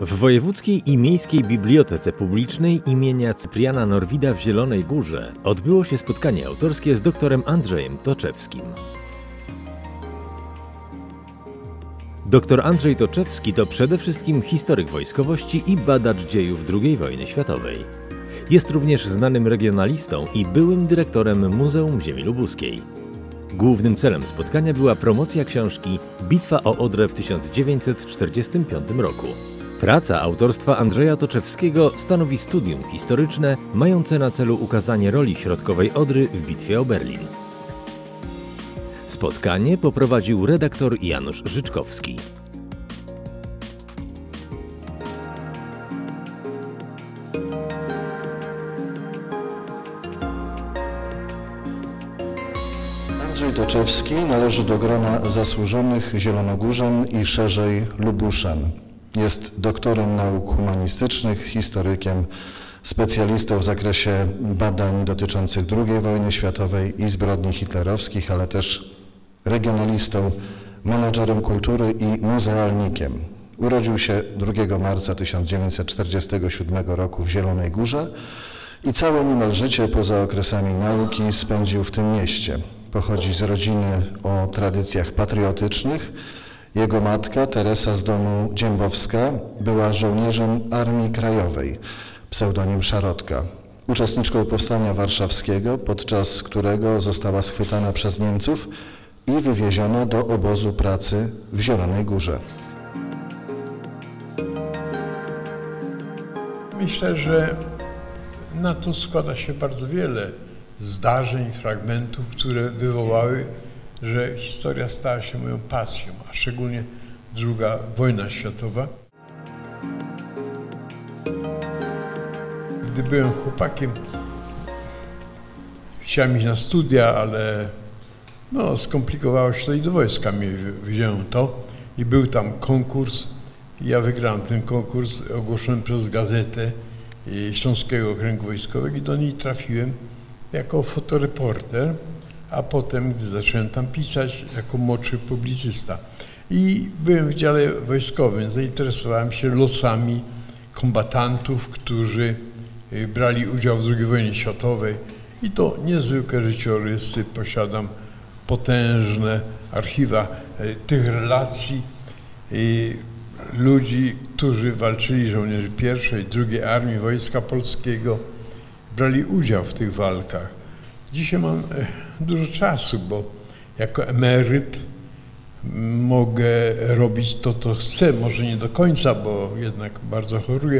W Wojewódzkiej i Miejskiej Bibliotece Publicznej imienia Cypriana Norwida w Zielonej Górze odbyło się spotkanie autorskie z doktorem Andrzejem Toczewskim. Dr Andrzej Toczewski to przede wszystkim historyk wojskowości i badacz dziejów II wojny światowej. Jest również znanym regionalistą i byłym dyrektorem Muzeum Ziemi Lubuskiej. Głównym celem spotkania była promocja książki Bitwa o Odrę w 1945 roku. Praca autorstwa Andrzeja Toczewskiego stanowi studium historyczne mające na celu ukazanie roli środkowej Odry w bitwie o Berlin. Spotkanie poprowadził redaktor Janusz Życzkowski. Andrzej Toczewski należy do grona zasłużonych zielonogórzan i szerzej Lubuszan. Jest doktorem nauk humanistycznych, historykiem, specjalistą w zakresie badań dotyczących II wojny światowej i zbrodni hitlerowskich, ale też regionalistą, menadżerem kultury i muzealnikiem. Urodził się 2 marca 1947 roku w Zielonej Górze i całe niemal życie poza okresami nauki spędził w tym mieście. Pochodzi z rodziny o tradycjach patriotycznych. Jego matka, Teresa z domu Dziębowska, była żołnierzem Armii Krajowej, pseudonim Szarotka, uczestniczką Powstania Warszawskiego, podczas którego została schwytana przez Niemców i wywieziona do obozu pracy w Zielonej Górze. Myślę, że na to składa się bardzo wiele zdarzeń, fragmentów, które wywołały, że historia stała się moją pasją, a szczególnie II wojna światowa. Gdy byłem chłopakiem, chciałem iść na studia, ale skomplikowało się to i do wojska mnie wziąłem to i był tam konkurs i ja wygrałem ten konkurs ogłoszony przez gazetę Śląskiego Okręgu Wojskowego i do niej trafiłem jako fotoreporter, a potem, gdy zacząłem tam pisać, jako młodszy publicysta. I byłem w dziale wojskowym, zainteresowałem się losami kombatantów, którzy brali udział w II wojnie światowej i to niezwykłe życiorysy, posiadam potężne archiwa tych relacji ludzi, którzy walczyli, żołnierzy I, II Armii Wojska Polskiego, brali udział w tych walkach. Dzisiaj mam dużo czasu, bo jako emeryt mogę robić to, co chcę, może nie do końca, bo jednak bardzo choruję.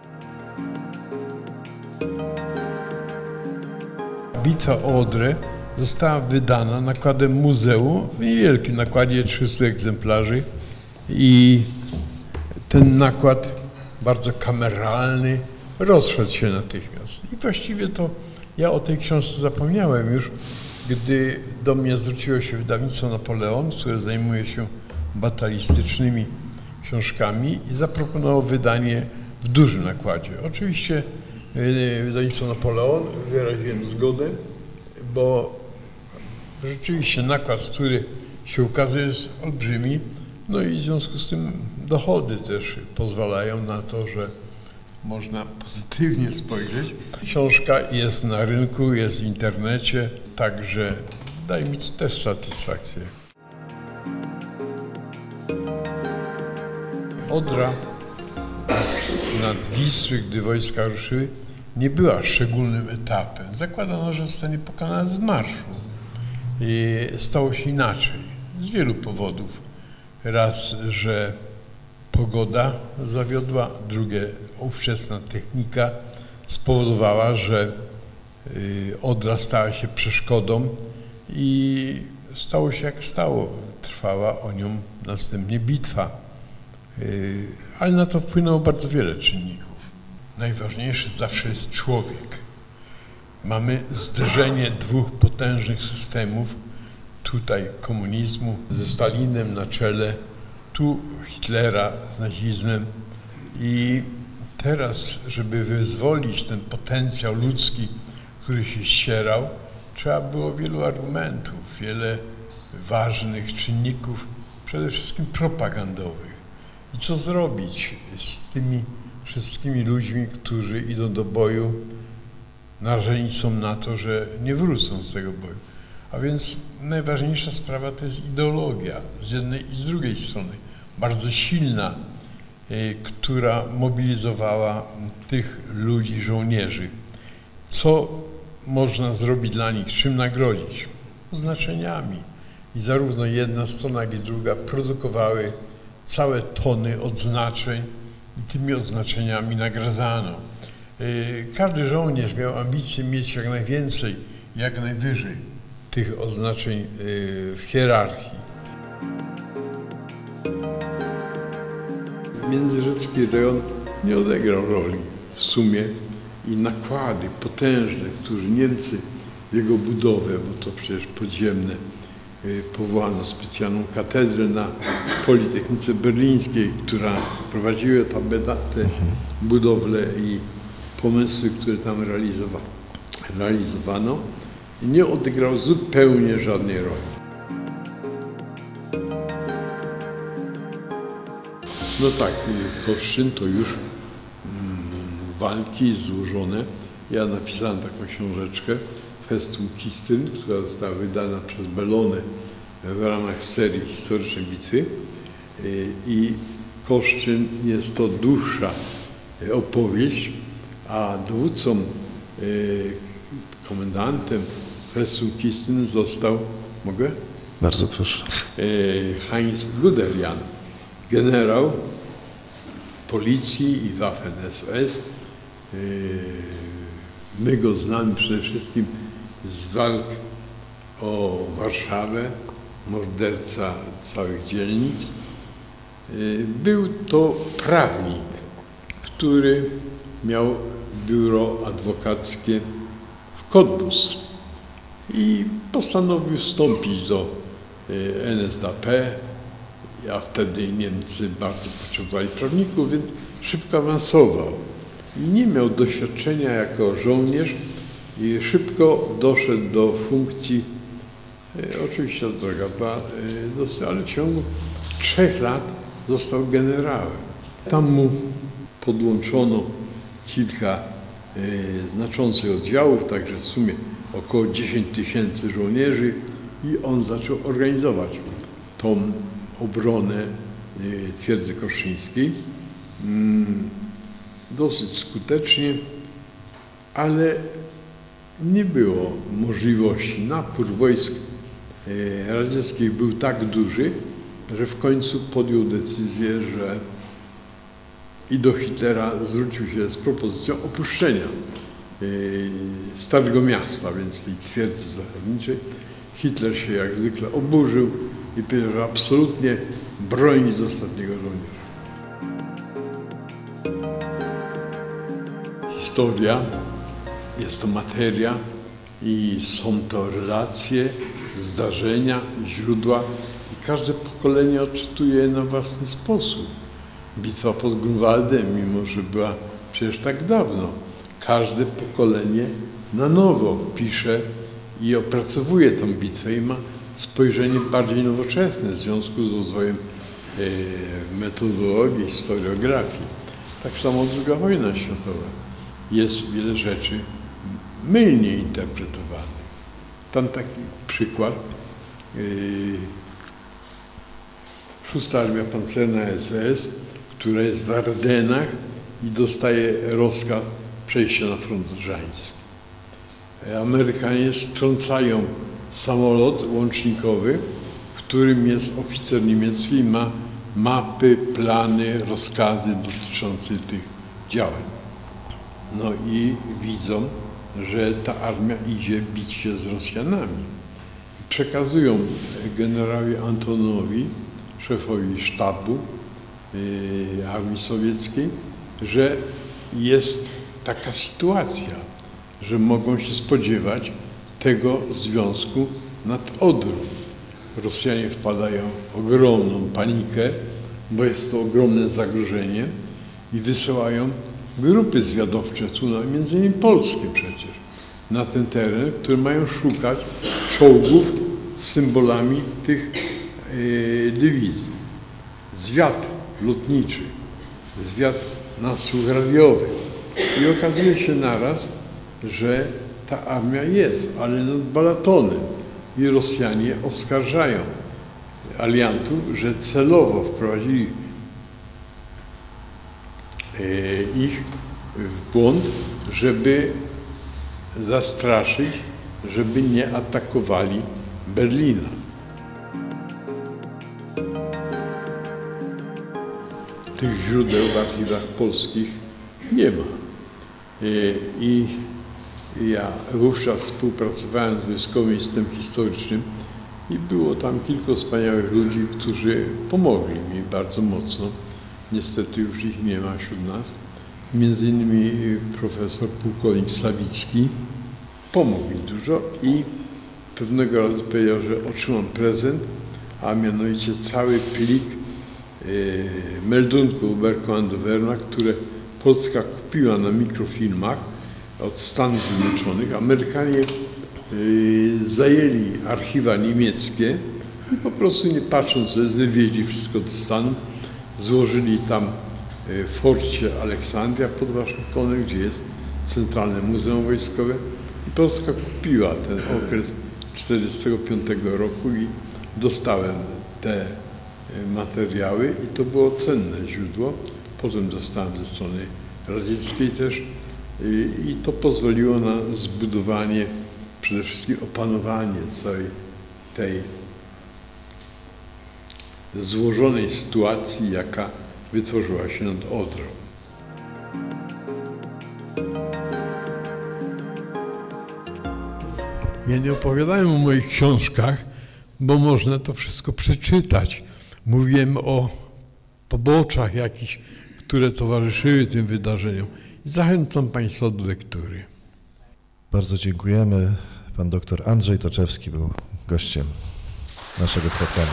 Bitwa o Odrę została wydana nakładem muzeum, w niewielkim nakładzie 300 egzemplarzy i ten nakład, bardzo kameralny, rozszedł się natychmiast. I właściwie to ja o tej książce zapomniałem już, gdy do mnie zwróciło się wydawnictwo Napoleon, które zajmuje się batalistycznymi książkami i zaproponowało wydanie w dużym nakładzie. Oczywiście wydawnictwo Napoleon, wyraziłem zgodę, bo rzeczywiście nakład, który się ukazuje, jest olbrzymi, no i w związku z tym dochody też pozwalają na to, że można pozytywnie spojrzeć. Książka jest na rynku, jest w internecie, także daje mi to też satysfakcję. Odra nad Wisły, gdy wojska ruszyły, nie była szczególnym etapem. Zakładano, że zostanie pokonana z marszu. I stało się inaczej, z wielu powodów. Raz, że pogoda zawiodła, drugie, ówczesna technika spowodowała, że Odra stała się przeszkodą i stało się jak stało. Trwała o nią następnie bitwa. Ale na to wpłynęło bardzo wiele czynników. Najważniejszy zawsze jest człowiek. Mamy zderzenie dwóch potężnych systemów. Tutaj komunizmu ze Stalinem na czele, tu Hitlera z nazizmem i teraz, żeby wyzwolić ten potencjał ludzki, który się ścierał, trzeba było wielu argumentów, wiele ważnych czynników, przede wszystkim propagandowych. I co zrobić z tymi wszystkimi ludźmi, którzy idą do boju, narażeni są na to, że nie wrócą z tego boju. A więc najważniejsza sprawa to jest ideologia z jednej i z drugiej strony, bardzo silna, która mobilizowała tych ludzi, żołnierzy. Co można zrobić dla nich, czym nagrodzić? Oznaczeniami. I zarówno jedna strona, jak i druga produkowały całe tony odznaczeń i tymi odznaczeniami nagradzano. Każdy żołnierz miał ambicję mieć jak najwięcej, jak najwyżej tych odznaczeń w hierarchii. Międzyrzecki rejon nie odegrał roli w sumie i nakłady potężne, które Niemcy w jego budowę, bo to przecież podziemne, powołano specjalną katedrę na Politechnice Berlińskiej, która prowadziła te budowle i pomysły, które tam realizowano, i nie odegrał zupełnie żadnej roli. No tak, Koszczyn to już walki złożone. Ja napisałem taką książeczkę Festum Kistyn, która została wydana przez Bellone w ramach serii historycznej bitwy. I Koszczyn jest to dłuższa opowieść, a dowódcą, komendantem Festum Kistyn został, mogę? Bardzo proszę. Heinz Guderian, generał policji i Waffen-SS. My go znamy przede wszystkim z walk o Warszawę, morderca całych dzielnic. Był to prawnik, który miał biuro adwokackie w Cottbus i postanowił wstąpić do NSDAP, a wtedy Niemcy bardzo potrzebowali prawników, więc szybko awansował. I nie miał doświadczenia jako żołnierz i szybko doszedł do funkcji, oczywiście droga była dosyć, ale w ciągu 3 lat został generałem. Tam mu podłączono kilka znaczących oddziałów, także w sumie około 10 000 żołnierzy i on zaczął organizować tą obronę twierdzy koszczyńskiej. Dosyć skutecznie, ale nie było możliwości. Napór wojsk radzieckich był tak duży, że w końcu podjął decyzję, że i do Hitlera zwrócił się z propozycją opuszczenia Starego Miasta, więc tej twierdzy zachodniczej. Hitler się jak zwykle oburzył i powiedział, że absolutnie broni do ostatniego żołnierza. Historia, jest to materia i są to relacje, zdarzenia, źródła i każde pokolenie odczytuje je na własny sposób. Bitwa pod Grunwaldem, mimo że była przecież tak dawno, każde pokolenie na nowo pisze i opracowuje tę bitwę i ma spojrzenie bardziej nowoczesne w związku z rozwojem metodologii, historiografii. Tak samo II wojna światowa. Jest wiele rzeczy mylnie interpretowanych. Tam taki przykład. 6. Armia Pancerna SS, która jest w Ardennach i dostaje rozkaz przejścia na front odrzański. Amerykanie strącają samolot łącznikowy, w którym jest oficer niemiecki i ma mapy, plany, rozkazy dotyczące tych działań. No i widzą, że ta armia idzie bić się z Rosjanami. Przekazują generałowi Antonowi, szefowi sztabu armii sowieckiej, że jest taka sytuacja, że mogą się spodziewać tego związku nad Odrą. Rosjanie wpadają w ogromną panikę, bo jest to ogromne zagrożenie i wysyłają grupy zwiadowcze, tu między innymi polskie przecież, na ten teren, które mają szukać czołgów z symbolami tych dywizji. Zwiad lotniczy, zwiad nasług radiowych. I okazuje się naraz, że ta armia jest, ale nad Balatonem. I Rosjanie oskarżają aliantów, że celowo wprowadzili ich w błąd, żeby zastraszyć, żeby nie atakowali Berlina. Tych źródeł w archiwach polskich nie ma. I ja wówczas współpracowałem z Wojskowym Instytutem Historycznym i było tam kilku wspaniałych ludzi, którzy pomogli mi bardzo mocno. Niestety już ich nie ma wśród nas. Między innymi profesor pułkownik Sawicki pomógł mi dużo i pewnego razu powiedział, że otrzymam prezent, a mianowicie cały plik meldunków Bergkommandowera, które Polska kupiła na mikrofilmach od Stanów Zjednoczonych. Amerykanie zajęli archiwa niemieckie i po prostu nie patrząc, wywieźli wszystko do Stanów, złożyli tam w forcie Aleksandria pod Waszyngtonem, gdzie jest Centralne Muzeum Wojskowe, i Polska kupiła ten okres 1945 roku i dostałem te materiały i to było cenne źródło. Potem dostałem ze strony radzieckiej też i to pozwoliło na zbudowanie, przede wszystkim opanowanie całej tej złożonej sytuacji, jaka wytworzyła się nad Odrą. Ja nie opowiadałem o moich książkach, bo można to wszystko przeczytać. Mówiłem o poboczach jakichś, które towarzyszyły tym wydarzeniom. Zachęcam Państwa do lektury. Bardzo dziękujemy. Pan doktor Andrzej Toczewski był gościem naszego spotkania.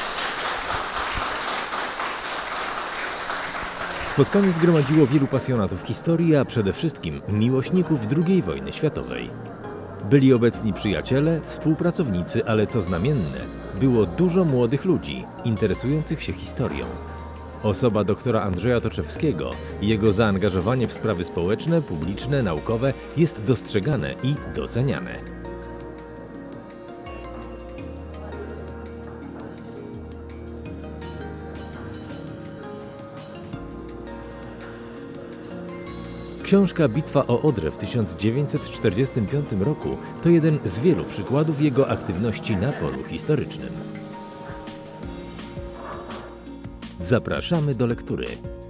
Spotkanie zgromadziło wielu pasjonatów historii, a przede wszystkim miłośników II wojny światowej. Byli obecni przyjaciele, współpracownicy, ale co znamienne, było dużo młodych ludzi interesujących się historią. Osoba doktora Andrzeja Toczewskiego i jego zaangażowanie w sprawy społeczne, publiczne, naukowe jest dostrzegane i doceniane. Książka Bitwa o Odrę w 1945 roku to jeden z wielu przykładów jego aktywności na polu historycznym. Zapraszamy do lektury.